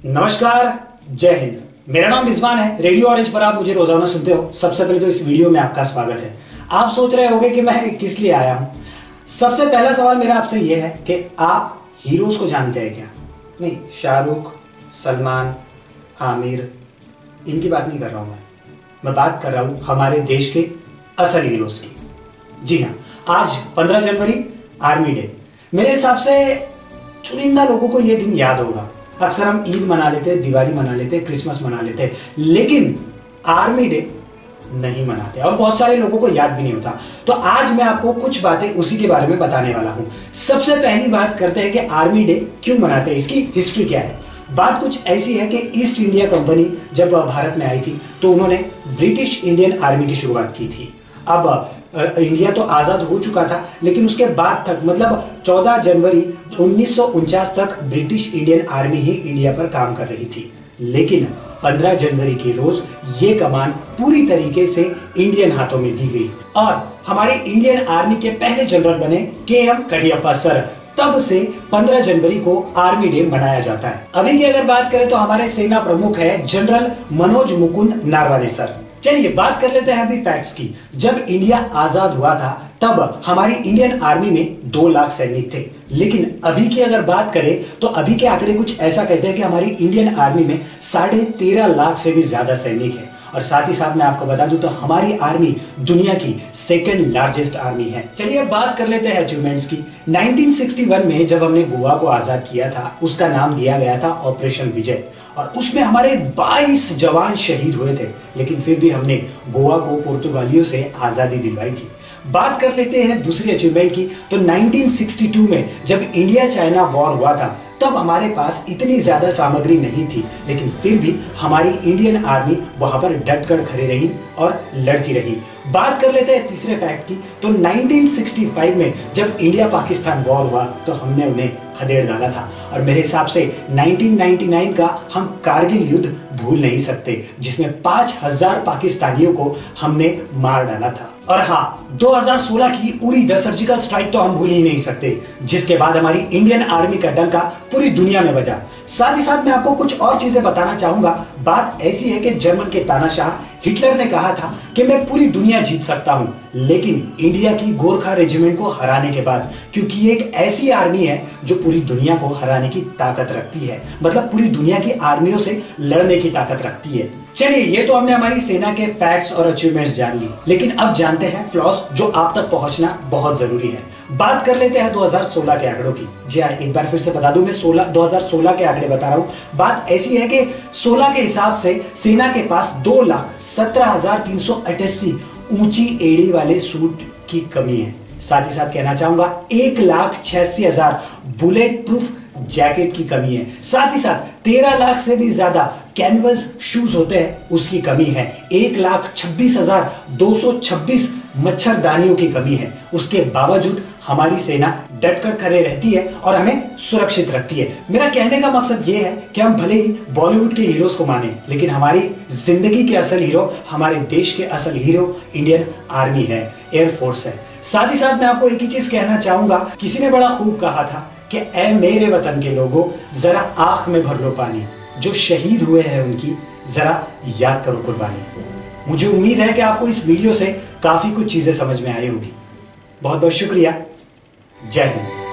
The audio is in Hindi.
नमस्कार, जय हिंद। मेरा नाम रिजवान है। रेडियो ऑरेंज पर आप मुझे रोजाना सुनते हो। सबसे पहले तो इस वीडियो में आपका स्वागत है। आप सोच रहे होंगे कि मैं किस लिए आया हूं। सबसे पहला सवाल मेरा आपसे यह है कि आप हीरोज को जानते हैं क्या? नहीं, शाहरुख, सलमान, आमिर, इनकी बात नहीं कर रहा हूं मैं बात कर रहा हूं हमारे देश के असल हीरोज की। जी हाँ, आज 15 जनवरी आर्मी डे। मेरे हिसाब से चुनिंदा लोगों को यह दिन याद होगा। अक्सर हम ईद मना लेते हैं, दिवाली मना लेते हैं, क्रिसमस मना लेते हैं, लेकिन आर्मी डे नहीं मनाते और बहुत सारे लोगों को याद भी नहीं होता। तो आज मैं आपको कुछ बातें उसी के बारे में बताने वाला हूं। सबसे पहली बात करते हैं कि आर्मी डे क्यों मनाते हैं, इसकी हिस्ट्री क्या है। बात कुछ ऐसी है कि ईस्ट इंडिया कंपनी जब भारत में आई थी तो उन्होंने ब्रिटिश इंडियन आर्मी की शुरुआत की थी। अब इंडिया तो आजाद हो चुका था, लेकिन उसके बाद तक मतलब 14 जनवरी 1949 तक ब्रिटिश इंडियन आर्मी ही इंडिया पर काम कर रही थी। लेकिन 15 जनवरी के रोज ये कमान पूरी तरीके से इंडियन हाथों में दी गई और हमारे इंडियन आर्मी के पहले जनरल बने के.एम. करियप्पा सर। तब से 15 जनवरी को आर्मी डे मनाया जाता है। अभी की अगर बात करें तो हमारे सेना प्रमुख है जनरल मनोज मुकुंद नरवणे सर। चलिए बात कर लेते हैं अभी फैक्ट्स की। जब इंडिया आजाद हुआ था तब हमारी इंडियन आर्मी में 2 लाख सैनिक थे, लेकिन अभी की अगर बात करें तो अभी के आंकड़े कुछ ऐसा कहते हैं कि हमारी इंडियन आर्मी में 13.5 लाख से भी ज्यादा सैनिक है। और साथ ही साथ मैं आपको बता दूं तो हमारी आर्मी दुनिया की 2nd लार्जेस्ट आर्मी है। चलिए अब बात कर लेते हैं अचीवमेंट्स की। 1961 में जब हमने गोवा को आजाद किया था, उसका नाम दिया गया था ऑपरेशन विजय और उसमें हमारे 22 जवान शहीद हुए थे, लेकिन फिर भी हमने गोवा को पुर्तगालियों से आजादी दिलवाई थी। बात कर लेते हैं दूसरी अचीवमेंट की। तो 1962 में जब इंडिया चाइना वॉर हुआ था तब हमारे पास इतनी ज्यादा सामग्री नहीं थी, लेकिन फिर भी हमारी इंडियन आर्मी वहां पर डटकर खड़ी रही और लड़ती रही। बात कर लेते हैं तीसरे फैक्ट की। तो 1965 में जब इंडिया पाकिस्तान वॉर हुआ तो हमने उन्हें खदेड़ डाला था और मेरे हिसाब से 1999 का हम कारगिल युद्ध भूल नहीं सकते, जिसमें 5000 पाकिस्तानियों को हमने मार डाला था। और हाँ, 2016 की उरी द सर्जिकल स्ट्राइक तो हम भूल ही नहीं सकते, जिसके बाद हमारी इंडियन आर्मी का डंका पूरी दुनिया में बजा। साथ ही साथ मैं आपको कुछ और चीजें बताना चाहूंगा। बात ऐसी है कि जर्मन के तानाशाह हिटलर ने कहा था कि मैं पूरी दुनिया जीत सकता हूं, लेकिन इंडिया की गोरखा रेजिमेंट को हराने के बाद, क्योंकि ये एक ऐसी आर्मी है जो पूरी दुनिया को हराने की ताकत रखती है, मतलब पूरी दुनिया की आर्मियों से लड़ने की ताकत रखती है। चलिए, ये तो हमने हमारी सेना के फैक्ट्स और अचीवमेंट्स जान ली, लेकिन अब जानते हैं फ्लॉस जो आप तक पहुंचना बहुत जरूरी है। बात कर लेते हैं 2016 के आंकड़ों की। जी हाँ, एक बार फिर से बता दूं, मैं 2016 के आंकड़े बता रहा हूं। बात ऐसी है कि 16 के हिसाब से सेना के पास 2,17,388 ऊंची एड़ी वाले सूट की कमी है। साथ ही साथ कहना चाहूंगा 1,86,000 बुलेट प्रूफ जैकेट की कमी है। साथ ही साथ 13 लाख से भी ज्यादा कैनवस शूज होते हैं, उसकी कमी है। 1,26,226 मच्छरदानियों की कमी है। उसके बावजूद हमारी सेना डटकर खड़े रहती है और हमें सुरक्षित रखती है। मेरा कहने का मकसद यह है कि हम भले ही बॉलीवुड के हीरोज को माने, लेकिन हमारी जिंदगी के असल हीरो, हमारे देश के असल हीरो इंडियन आर्मी है, एयरफोर्स है। साथ ही साथ मैं आपको एक ही चीज कहना चाहूंगा। किसी ने बड़ा खूब कहा था कि ऐ मेरे वतन के लोगों, जरा आंख में भर लो पानी, जो शहीद हुए हैं उनकी जरा याद करो कुर्बानी। मुझे उम्मीद है कि आपको इस वीडियो से काफी कुछ चीजें समझ में आई होगी। बहुत बहुत शुक्रिया। जय हिंद।